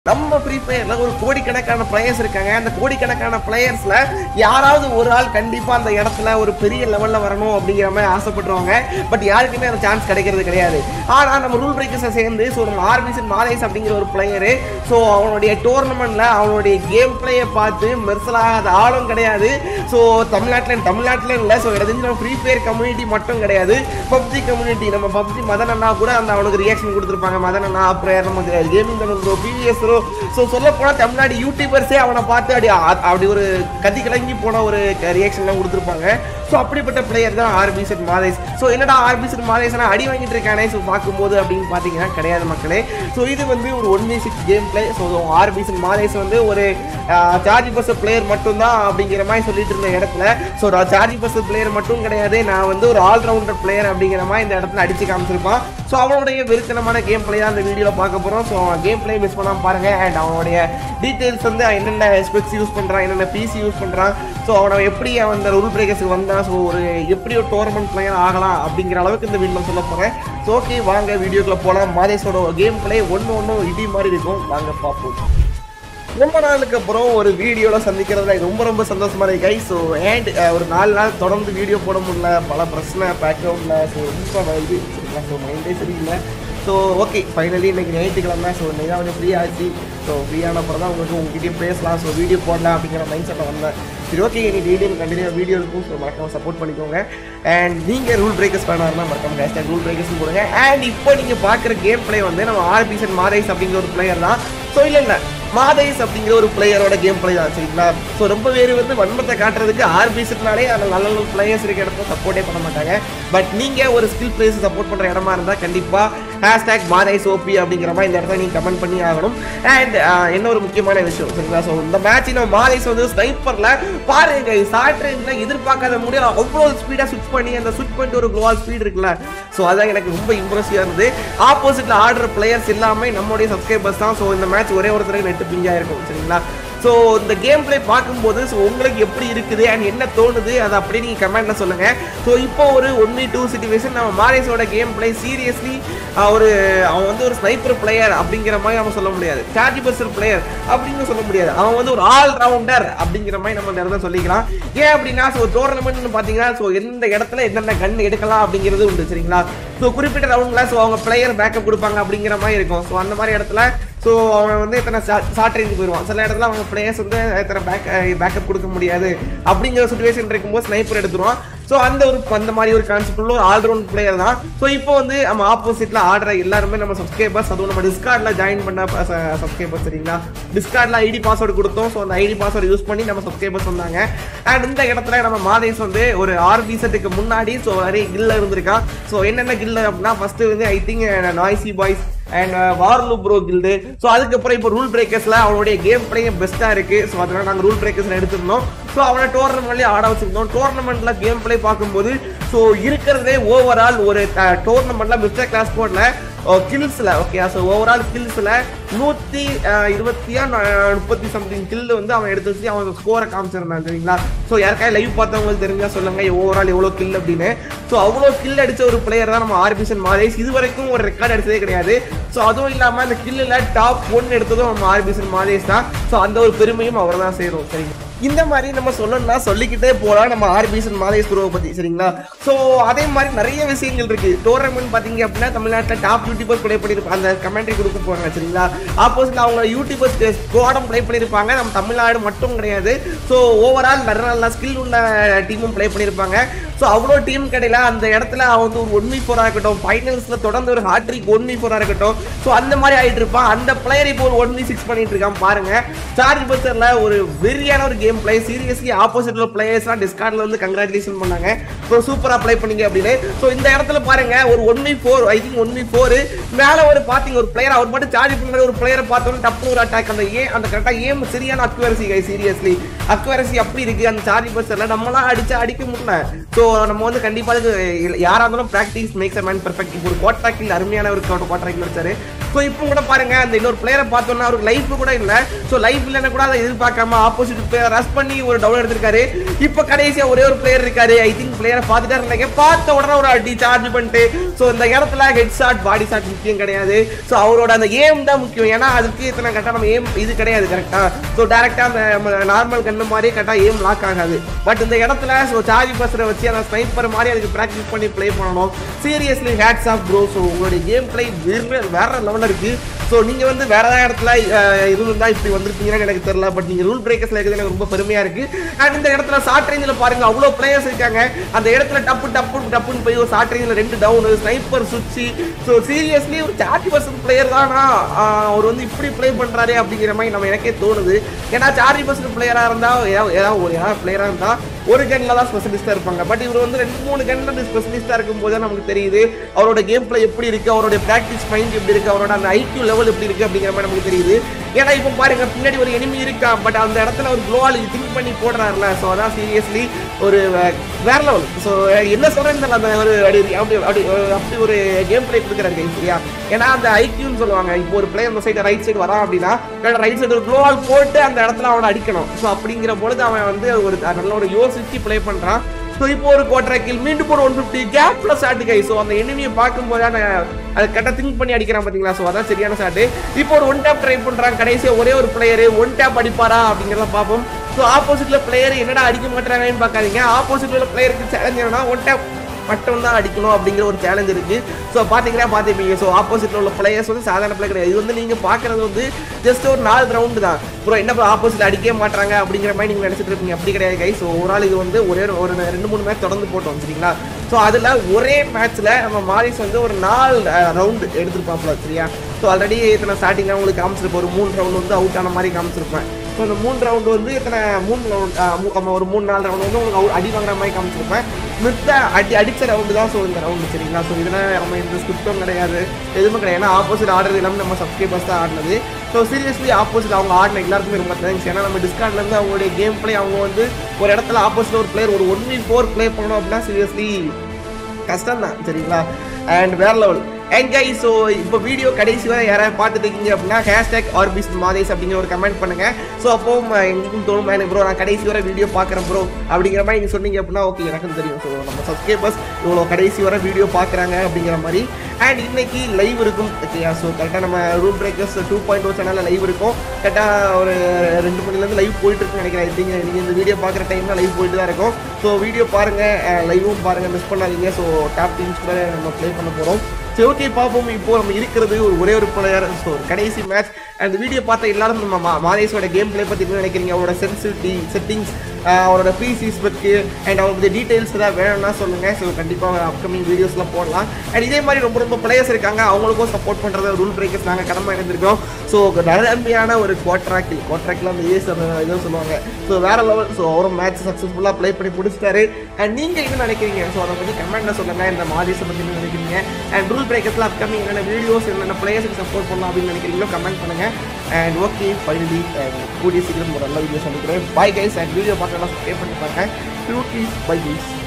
நம்ம FreeFireல ஒரு கோடிக்கணக்கான பிளேயர்ஸ் இருக்காங்க. அந்த கோடிக்கணக்கான பிளேயர்ஸ்ல யாராவது ஒரு ஆள் கண்டிப்பா அந்த இடத்துல ஒரு பெரிய லெவல்ல வரணும் அப்படிங்கிற மாதிரி ஆசைப்படுறவங்க. பட் யாருக்குமே அந்த சான்ஸ் கிடைக்கிறது கிடையாது. ஆனா நம்ம ரூல் பிரேக்கர்ஸை சேர்ந்து நம்ம RBz Madesh அப்படிங்கிற ஒரு பிளேயரு அவனுடைய டோர்னமெண்ட்ல அவனுடைய கேம் பிளேயை பார்த்து மெர்சலாகாத ஆளும் கிடையாது. தமிழ்நாட்டில இல்லை. நம்ம FreeFire கம்யூனிட்டி மட்டும் கிடையாது, பப்ஜி கம்யூனிட்டி. நம்ம பப்ஜி மதன் அண்ணா கூட அந்த அவனுக்கு ரியாக்ஷன் கொடுத்துருப்பாங்க. மதன் அண்ணா அப்புறம் நம்ம கேமிங் PVS சொல்ல போனா தமிழ்நாடு யூடியூபர்ஸே அவனை பார்த்து அப்படி ஒரு கத்தி கலங்கி போன ஒரு ரியாக்ஷன் கொடுத்துருப்பாங்க. அப்படிப்பட்ட பிளேயர் தான் RBz Madesh. என்னடா RBz Madesh அடி வாங்கிட்டு இருக்கானே பார்க்கும்போது அப்படின்னு பார்த்தீங்கன்னா கிடையாது மக்களே. இது வந்து ஒரு 1v6 game play. RBz Madesh வந்து ஒரு சார்ஜ் பஸ் பிளேயர் மட்டும்தான் அப்படிங்கிற மாதிரி சொல்லிட்டு இருந்த இடத்துல சார்ஜ் பஸ் பிளேயர் மட்டும் கிடையாது, நான் வந்து ஒரு ஆல்ரவுண்டர் பிளேயர் அப்படிங்கிற மாதிரி இந்த இடத்துல அடிச்சு காமிச்சிருப்பான். அவனுடைய வெறுத்தனமான கேம் பிளே தான் இந்த வீடியோவில் பார்க்க போகிறோம். கேம் பிளே மிஸ் பண்ணாமல் பாருங்க. அண்ட் அவனுடைய டீட்டெயில்ஸ் வந்து என்னென்ன ஸ்பெக்ஸ் யூஸ் பண்ணுறான், என்னென்ன பிசி யூஸ் பண்ணுறான், அவனை எப்படி அவன் ரூல் பிரேக்கர்ஸுக்கு வந்தான், ஒரு எப்படி ஒரு டோர்னமெண்ட் பிளேயர் ஆகலாம் அப்படிங்கிற அளவுக்கு இந்த வீடியோவில் சொல்ல போகிறேன். ஓகே வாங்க வீடியோக்குள்ள போகலாம். மாதேஷோட கேம் பிளே ஒன்று இடி மாதிரி இருக்கும், வாங்க பார்ப்போம். ரொம்ப நாளுக்கு அப்புறம் ஒரு வீடியோவில் சந்திக்கிறதுல ரொம்ப ரொம்ப சந்தோஷமா இருக்கு கைஸ். அண்ட் ஒரு 4 நாள் தொடர்ந்து வீடியோ போட முடியல, பல பிரச்சனை பேக்ரவுண்டில். ரொம்ப இது மைண்டே சரியில்லை. ஓகே ஃபைனலி இன்னைக்கு ஞாயிற்றுக்கிழமை. இன்னைக்கு தான் கொஞ்சம் ஃப்ரீ ஆச்சு. ஃப்ரீயான அப்புறம் தான் உங்ககிட்டயும் பேசலாம், வீடியோ போடலாம் அப்படிங்கிற மைண்ட் செட்டில் வந்தேன். சரி ஓகே, நீ டெய்லியும் கண்டினியூ வீடியோ இருக்கும். மறக்காம சப்போர்ட் பண்ணிக்கோங்க. அண்ட் நீங்கள் ரூல் பிரேக்கர்ஸ் பண்ணாருன்னா மறக்காம ஹேஷ்டாக் ரூல் பிரேக்கர்ஸ் போடுங்க. அண்ட் இப்போ நீங்கள் பார்க்குற கேம் பிளே வந்து நம்ம RBz Madesh அப்படிங்கிற ஒரு பிளேயர் தான். இல்லை Madesh அப்படிங்கிற ஒரு பிளேயரோட கேம் பிளே தான், சரிங்களா? ரொம்ப பேர் வந்து வன்மத்தை காட்டுறதுக்கு RBzனாலே அதில் நல்ல நல்ல பிளேயர்ஸ் இருக்க இடத்துல சப்போர்ட்டே பண்ண மாட்டாங்க. பட் நீங்கள் ஒரு ஸ்கில் பிளேயர்ஸ் சப்போர்ட் பண்ணுற இடமா இருந்தால் கண்டிப்பாக ஹேஷ்டாக் Madesh OP அப்படிங்கிற மாதிரி இந்த இடத்துல நீங்கள் கமெண்ட் பண்ணி ஆகணும். அண்ட் என்ன ஒரு முக்கியமான விஷயம், சரிங்களா? இந்த மேட்ச் நம்ம Madesh வந்து ஸ்னைப்பரில் பாருங்க, ஷார்ட் ரேஞ்சில் எதிர்பார்க்காத முடியும் அவ்வளோ ஸ்பீடாக சுவிட்ச் பண்ணி அந்த சுவிட்ச் பண்ணிட்டு ஒரு குளோவால் ஸ்பீட் இருக்குல்ல. அதான் எனக்கு ரொம்ப இம்ப்ரெசிவாக இருந்தது. ஆப்போசிட்டில் ஆடுற பிளேயர்ஸ் எல்லாமே நம்மளுடைய சப்ஸ்கிரைபர்ஸ் தான். இந்த மேட்ச் ஒரே ஒருத்தருக்கு நெட்டு பிஞ்சா இருக்கும், சரிங்களா? இந்த கேம் பிளே பார்க்கும்போது உங்களுக்கு எப்படி இருக்குது அண்ட் என்ன தோணுது அதை அப்படியே நீங்கள் கமெண்ட்ல சொல்லுங்க. இப்போ ஒரு 1v2 சிச்சுவேஷன் நம்ம Madeshோட கேம் பிளே சீரியஸ்லி அவன் வந்து ஒரு ஸ்னைப்பர் பிளேயர் அப்படிங்கிற மாதிரி நம்ம சொல்ல முடியாது, சார்ஜ் பஸ்டர் பிளேயர் அப்படின்னு சொல்ல முடியாது. அவன் வந்து ஒரு ஆல்ரவுண்டர் அப்படிங்கிற மாதிரி நம்ம இந்த இடத்துல சொல்லிக்கலாம். ஏன் அப்படின்னா டோர்னமெண்ட்னு பார்த்தீங்கன்னா எந்த இடத்துல என்னென்ன கன் எடுக்கலாம் அப்படிங்கிறது உண்டு, சரிங்களா? குறிப்பிட்ட ரவுண்ட்ல அவங்க பிளேயர் பேக்கப் கொடுப்பாங்க அப்படிங்கிற மாதிரி இருக்கும். அந்த மாதிரி இடத்துல அவன் வந்து எத்தனை ஷார்ட் ரேஞ்ச் போயிடுவான். சில இடத்துல அவங்க பிளேயர்ஸ் வந்து எத்தனை பேக்கப் கொடுக்க முடியாது அப்படிங்கிற சிச்சுவேஷன் இருக்கும்போது ஸ்னைப்பர் எடுத்துருவான். அந்த மாதிரி ஒரு கான்செப்ட் உள்ள ஒரு ஆல்ரவுண்ட் பிளேயர் தான். இப்போ வந்து நம்ம ஆப்போசிட்ல ஆடுற எல்லாருமே நம்ம சப்ஸ்கிரைபர்ஸ், அதுவும் நம்ம டிஸ்கார்ட்ல ஜாயின் பண்ண சப்ஸ்கிரைபர்ஸ், சரிங்களா? டிஸ்கார்ட்ல ஐடி பாஸ்வேர்டு கொடுத்தோம். அந்த ஐடி பாஸ்வேர்டு யூஸ் பண்ணி நம்ம சப்ஸ்கிரைபர்ஸ் வந்தாங்க. அண்ட் இந்த இடத்துல நம்ம Madesh வந்து ஒரு RBzக்கு முன்னாடி நிறைய கில்ல இருந்திருக்கான். என்னென்ன கில்ல அப்படின்னா ஃபர்ஸ்ட் வந்து I think noisy boys and வார்லு ப்ரோ கில்டு. அதுக்கப்புறம் இப்போ ரூல் பிரேக்கர்ஸ்ல அவனுடைய கேம் பிளே பெஸ்டா இருக்கு. அதனால நாங்கள் ரூல் பிரேக்கர்ஸ்ல எடுத்திருந்தோம். அவனை டோர்னமெண்ட்லயே ஆட வச்சிருந்தோம். டோர்னமெண்ட்ல கேம் பிளே பார்க்கும்போது இருக்கிறதே ஓவரால் ஒரு டோர்னமெண்ட்ல மிஸ்டர் கிளாஸ் போர்ட்ல கில்ஸ்ல ஓகே ஓவரால் கில்ஸ்ல 120 சம்திங் கில் வந்து அவன் எடுத்து வச்சு அவன் ஸ்கோரை காமிச்சிருந்தான், சரிங்களா? யாருக்காவது லைவ் பார்த்தவங்களுக்கு தெரிஞ்சா சொல்லுங்க ஓவரால் எவ்வளோ கில் அப்படின்னு. அவ்வளோ கில் அடிச்ச ஒரு பிளேயர் தான் நம்ம RBz Madesh. இது வரைக்கும் ஒரு ரெக்கார்ட் அடிச்சதே கிடையாது. அதுவும் இல்லாமல் அந்த கில்லில் டாப் 1 எடுத்ததும் நம்ம RBz Madesh தான். அந்த ஒரு பெருமையும் அவர் தான் சேரும், சரிங்களா? இந்த மாதிரி நம்ம சொல்லணும்னா சொல்லிக்கிட்டே போகலாம் நம்ம RBz Madesh ப்ரோவை பற்றி, சரிங்களா? அதே மாதிரி நிறைய விஷயங்கள் இருக்கு. டோர்னமெண்ட் பார்த்தீங்க அப்படின்னா தமிழ்நாட்டில் டாப் யூடியூபர்ஸ் ப்ளே பண்ணியிருப்பாங்க, அந்த கமெண்ட்ரி கொடுக்க போவாங்க, சரிங்களா? ஆப்போசிட் அவங்க யூடியூபர்ஸ் ஸ்குவாடும் ப்ளே பண்ணியிருப்பாங்க. நம்ம தமிழ்நாடு மட்டும் கிடையாது. ஓவரால் நல்ல ஸ்கில் உள்ள டீமும் ப்ளே பண்ணியிருப்பாங்க. அவ்வளோ டீம் கிடையில அந்த இடத்துல அவன் வந்து ஒரு 1v4 இருக்கட்டும், ஃபைனல்ஸ்ல தொடர்ந்து ஒரு ஹாட்ரிக் 1v4 இருக்கட்டும், அந்த மாதிரி ஆயிட்டு இருப்பான். அந்த பிளேயர் இப்போ ஒரு 1v6 பண்ணிட்டு இருக்கான் பாருங்க. சார்ஜ் பஸ்டர்ல ஒரு வெறியான ஒரு கேம் பிளே. சீரியஸ்லி ஆப்போசிட்ல பிளேயர்ஸ்லாம் டிஸ்கார்ட்ல வந்து கங்க்ராச்சுலேஷன் பண்ணாங்க, சூப்பரா ப்ளே பண்ணீங்க அப்படின்னு. இந்த இடத்துல பாருங்க ஒரு 1v4 ஐ திங்க் 1v4 மேல ஒரு பாத்தீங்க ஒரு பிளேயர் அவர் மட்டும் சார்ஜ் பண்ண ஒரு பிளேயரை பார்த்தோன்னு டப்பு ஒரு அட்டாக். அந்த கரெக்டா ஏம் சரியான அக்யூரசி கை, சீரியஸ்லி அக்யூரசி அப்படி இருக்கு அந்த சார்ஜ் பஸ்டர்ல. நம்மளாம் அடிக்க முடியல. நம்ம வந்து கண்டிப்பா யாரா இருந்தாலும் practice makes a man perfect. இப்போ ஒரு குவார்டர் கில் அருமையான ஒரு குவார்டர் கில் வச்சாரு. ஸோ இப்போ கூட பாருங்க அந்த இன்னொரு பிளேயரை பார்த்தோம்னா அவருக்கு லைஃப் கூட இல்லை. ஸோ லைஃப் இல்லைன்னா கூட அதை எதிர்பார்க்காம ஆப்போசிட் பிளேயர் ரஷ் பண்ணி ஒரு டவுன் எடுத்திருக்காரு. இப்போ கடைசியா ஒரே ஒரு பிளேயர் இருக்காரு. ஐ திங்க் பிளேயரை பார்த்துட்டாரு நினைக்கிறேன். பார்த்த உடனே ஒரு அடி சார்ஜ் பண்ணிட்டு ஸோ இந்த இடத்துல ஹெட் ஷாட் பாடி ஷாட் முக்கியம் கிடையாது. ஸோ அவரோட அந்த ஏம் தான் முக்கியம். ஏன்னா அதுக்கு இத்தனை கரெக்டாக நம்ம ஏம் இது கிடையாது கரெக்டா. ஸோ டேரக்டா அந்த நார்மல் கண்ணு மாதிரி கரெக்டா ஏம் லாக் ஆகாது. பட் இந்த இடத்துல ஸோ சார்ஜ் பஸ்ஸரை வச்சு அந்த ஸ்னைப்பர் மாதிரி அதுக்கு ப்ராக்டிஸ் பண்ணி ப்ளே பண்ணணும். Seriously hats off bro. So உங்களுடைய கேம் பிளே வேற லெவலில் இருக்கு. ஸோ நீங்க வந்து வேற ஏதாவது இடத்துல இருந்தா இப்படி வந்திருப்பீங்கன்னு எனக்கு தெரியல. பட் நீங்க ரூல் பிரேக்கர்ஸ்ல இருக்கிறது எனக்கு ரொம்ப பெருமையா இருக்கு. அண்ட் இந்த இடத்துல ஷார்ட் ரேஞ்சில் பாருங்க அவ்வளோ பிளேயர்ஸ் இருக்காங்க. அந்த இடத்துல டப்புன்னு போய் ஒரு ஷார்ட் ரேஞ்சில் 2 டவுன் ஸ்னைப்பர் சுவிட்சி. ஸோ சீரியஸ்லி ஒரு 40% பிளேயர் தானா அவர் வந்து இப்படி பிளே பண்றாரு அப்படிங்கிற மாதிரி நம்ம எனக்கே தோணுது. ஏன்னா 40% பிளேயரா இருந்தா ஏதாவது பிளேயரா இருந்தா ஒரு கன்ல தான் ஸ்பெஷலிஸ்டா இருப்பாங்க. பட் இவர் வந்து 2-3 கன்ல ஸ்பெஷலிஸ்டா இருக்கும் போது நமக்கு தெரியுது அவரோட கேம் பிளே எப்படி இருக்கு, அவரோட பிராக்டிஸ் மைண்ட் எப்படி இருக்கு, அவரோட அந்த ஐக்யூ லெவல் எப்படி இருக்கு அப்படிங்கிற மாதிரி நமக்கு தெரியுது. ஏன்னா இப்போ பாருங்க பின்னாடி ஒரு எனிமி இருக்கா. பட் அந்த இடத்துல ஒரு குளோவால் திங்க் பண்ணி போடுறாருல. ஸோ அதான் சீரியஸ்லி ஒரு வேற லெவல். ஸோ என்ன சொல்றேன்னு அந்த ஒரு அப்படி ஒரு கேம் பிளே கொடுக்குறாரு சரியா. ஏன்னா அந்த ஐக்யூன்னு சொல்லுவாங்க. இப்போ ஒரு பிளேயர் அந்த சைடு ரைட் சைடு வரான் அப்படின்னா ரைட் சைடு ஒரு குளோவால் போட்டு அந்த இடத்துல அவனை அடிக்கணும். ஸோ அப்படிங்கிற பொழுது அவன் வந்து ஒரு நல்ல ஒரு யோசிச்சு பிளே பண்றான். ஸோ இப்போ ஒரு குவார்டர் கில் மீண்டும் ஒரு 150 கேப்ல ஷாட் கை. ஸோ அந்த எனிமியை பார்க்கும்போது அது கரெக்டாக திங்க் பண்ணி அடிக்கிறான் பார்த்தீங்களா. ஸோ அதான் சரியான ஷாட்டு. இப்போ ஒரு 1 டேப் ட்ரை பண்றான். கடைசியாக ஒரே ஒரு பிளேயர் 1 டேப் அடிப்பாரா அப்படிங்கிறத பார்ப்போம். ஸோ ஆப்போசிட்ல பிளேயர் என்னடா அடிக்க மாட்டாங்கன்னு பார்க்காதீங்க. ஆப்போசிட்ல பிளேயருக்கு சேலஞ்ச் என்னன்னா 1 டேப் மட்டும் தான் அடிக்கணும் அப்படிங்கிற ஒரு சேலஞ்ச் இருக்கு. ஸோ பார்த்தீங்கன்னா பார்த்துப்பீங்க. ஸோ ஆப்போசிட்ல உள்ள பிளேயர்ஸ் வந்து சாதாரண பிளே கிடையாது. இது வந்து நீங்க பார்க்கறது வந்து ஜஸ்ட் ஒரு 4 ரவுண்டு தான். ப்ரோ என்ன ஆப்போசிட்ல அடிக்கவே மாட்டாங்க அப்படிங்கிற மாதிரி நீங்க நினைச்சிட்டு இருப்பீங்க. அப்படி கிடையாது கை. ஸோ ஒரு ஆள் இது வந்து ஒரு 2-3 மேட்ச் தொடர்ந்து போட்டோம் சரிங்களா. ஸோ அதில் ஒரே மேட்ச்ல நம்ம மாரிஸ் வந்து ஒரு 4 ரவுண்டு எடுத்துருப்பாப்ல சரியா. ஸோ ஆல்ரெடி இத்தனை ஸ்டார்டிங்காக உங்களுக்கு காமிச்சிருப்பேன். ஒரு 3 ரவுண்டு வந்து அவுட் ஆன மாதிரி காமிச்சிருப்பேன். ஸோ இந்த 3 ரவுண்டு வந்து இத்தனை 3 ரவுண்ட் ஒரு 3-4 ரவுண்டு வந்து உங்களுக்கு அடி வாங்குற மாதிரி காமிச்சிருப்பேன். மித்த அடிச்ச ரவுண்டு தான். ஸோ இந்த ரவுண்டு சரிங்களா. ஸோ இதில் நம்ம இந்த ஸ்கிரிப்டும் கிடையாது எதுவுமே கிடையாது. ஏன்னா ஆப்போசிட் ஆடுறது எல்லாமே நம்ம சப்ஸ்கிரைபர்ஸ் தான் ஆடினது. ஸோ சீரியஸ்லி ஆப்போசிட் அவங்க ஆடின எல்லாருக்குமே ரொம்ப தேங்க்ஸ். ஏன்னா நம்ம டிஸ்கார்ட்லேருந்து அவங்களுடைய கேம் பிளே அவங்க வந்து ஒரு இடத்துல ஆப்போசிட் ஒரு பிளேயர் ஒரு 1v4 பிளே பண்ணணும் அப்படின்னா சீரியஸ்லி கஷ்டம் தான் சரிங்களா. அண்ட் வேற லெவல். அண்ட் கைஸ் ஸோ இப்போ வீடியோ கடைசி வரை யாராவது பார்த்துட்டு இருக்கீங்க அப்படின்னா #RBz Madesh அப்படிங்கிற ஒரு கமெண்ட் பண்ணுங்க. ஸோ அப்போ எங்களுக்கும் தோணும் எனக்கு ப்ரோ நான் கடைசி வரை வீடியோ பார்க்குறேன் ப்ரோ அப்படிங்கிற மாதிரி நீங்கள் சொன்னீங்க அப்படின்னா ஓகே எனக்கும் தெரியும். ஸோ நம்ம சப்ஸ்கிரைபர்ஸ் இவ்வளோ கடைசி வரை வீடியோ பார்க்குறாங்க அப்படிங்கிற மாதிரி. அண்ட் இன்னைக்கு லைவ் இருக்கும் ஓகேயா. ஸோ கரெக்டாக நம்ம RuleBreakerz 2.0 சேனலில் லைவ் இருக்கும். கரெக்டாக ஒரு 2 மணிலேருந்து லைவ் போயிட்டு இருக்குன்னு நினைக்கிறேன். நீங்கள் இந்த வீடியோ பார்க்குற டைமில் லைவ் போயிட்டு தான் இருக்கும். ஸோ வீடியோ பாருங்கள் லைவும் பாருங்கள் மிஸ் பண்ணாதீங்க. ஸோ டாப் டீம்ஸ் கூட நம்ம ப்ளே பண்ண போகிறோம். சரி ஓகே பார்ப்போம். இப்போ நம்ம இருக்கிறது ஒரே ஒரு பிளேயர். ஸோ கடைசி மேட்ச். அந்த வீடியோ பார்த்த எல்லாரும் நம்ம மாதேஷோட கேம் பிளே பற்றி என்ன நினைக்கிறீங்க, அவரோட சென்சிட்டிவிட்டி செட்டிங்ஸ், அவரோட பிசி ஸ்பெக்கு அண்ட் அவரோட டீட்டெயில்ஸ் ஏதாவது வேணும்னா சொல்லுங்கள். ஸோ கண்டிப்பாக அப்கமிங் வீடியோஸ்லாம் போடலாம். அண்ட் இதே மாதிரி ரொம்ப பிளேயர்ஸ் இருக்காங்க அவங்களுக்கும் சப்போர்ட் பண்ணுறது RuleBreakerz நாங்கள் கடமை இருந்திருக்கோம். ஸோ நிரம்பியான ஒரு குவார்டராக்கில் அந்த ஏஸ் அந்த இதுவும் சொல்லுவாங்க. ஸோ வேற லெவல். ஸோ அவரும் மேட்ச் சக்ஸஸ்ஃபுல்லாக ப்ளே பண்ணி முடிச்சிட்டாரு. அண்ட் நீங்கள் என்ன நினைக்கிறீங்க ஸோ அதை பற்றி கமெண்ட்டில் சொல்லுங்கள். இந்த மாதேஷை பற்றி என்ன நினைக்கிறீங்க அண்ட் RuleBreakerzல அப்கமிங் என்னென்ன வீடியோஸ் என்னென்ன பிளேயர்ஸுக்கு சப்போர்ட் பண்ணலாம் அப்படின்னு நினைக்கிறீங்களோ கமெண்ட் பண்ணுங்கள். அண்ட் ஓகே ஃபைனலி கூடிய சீக்கிரம் ஒரு நல்ல வீடியோ சொல்லிக்கிறேன். Bye guys. அண்ட் வீடியோ பார்க்கலாம் சப்ஸ்கிரைப் பண்ணிப்பாங்க. Okay bye guys.